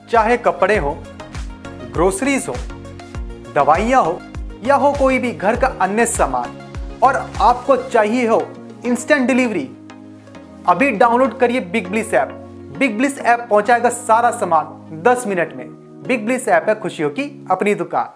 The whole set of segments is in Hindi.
चाहे कपड़े हो, ग्रोसरीज हो, दवाइयाँ हो या हो कोई भी घर का अन्य सामान, और आपको चाहिए हो इंस्टेंट डिलीवरी, अभी डाउनलोड करिए big bliss app. Big bliss app पहुंचाएगा सारा सामान 10 मिनट में। बिग ब्लिस ऐप है खुशियों की अपनी दुकान।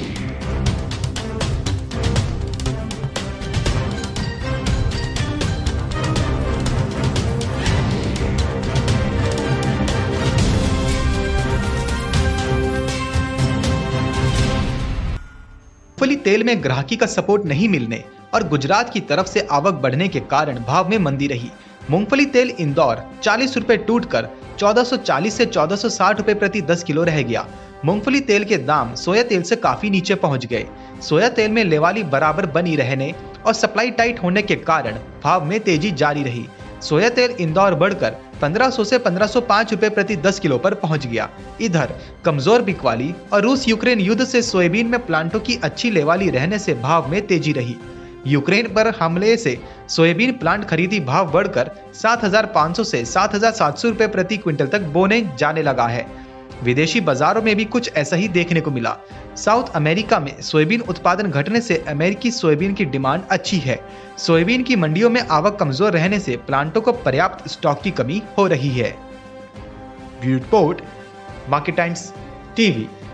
मूंगफली तेल में ग्राहकी का सपोर्ट नहीं मिलने और गुजरात की तरफ से आवक बढ़ने के कारण भाव में मंदी रही। मूंगफली तेल इंदौर 40 रुपए टूटकर 1440 से 1460 रुपए प्रति 10 किलो रह गया। मूंगफली तेल के दाम सोया तेल से काफी नीचे पहुंच गए। सोया तेल में लेवाली बराबर बनी रहने और सप्लाई टाइट होने के कारण भाव में तेजी जारी रही। सोया तेल इंदौर बढ़कर 1500 से 1505 रुपए प्रति 10 किलो पर पहुंच गया। इधर कमजोर बिकवाली और रूस यूक्रेन युद्ध से सोयाबीन में प्लांटों की अच्छी लेवाली रहने से भाव में तेजी रही। यूक्रेन पर हमले से सोयाबीन प्लांट खरीदी भाव बढ़कर 7,500 से 7,700 रुपए प्रति क्विंटल तक बोने जाने लगा है। विदेशी बाजारों में भी कुछ ऐसा ही देखने को मिला। साउथ अमेरिका में सोयाबीन उत्पादन घटने से अमेरिकी सोयाबीन की डिमांड अच्छी है। सोयाबीन की मंडियों में आवक कमजोर रहने से प्लांटों को पर्याप्त स्टॉक की कमी हो रही है। Bureau report, market times TV.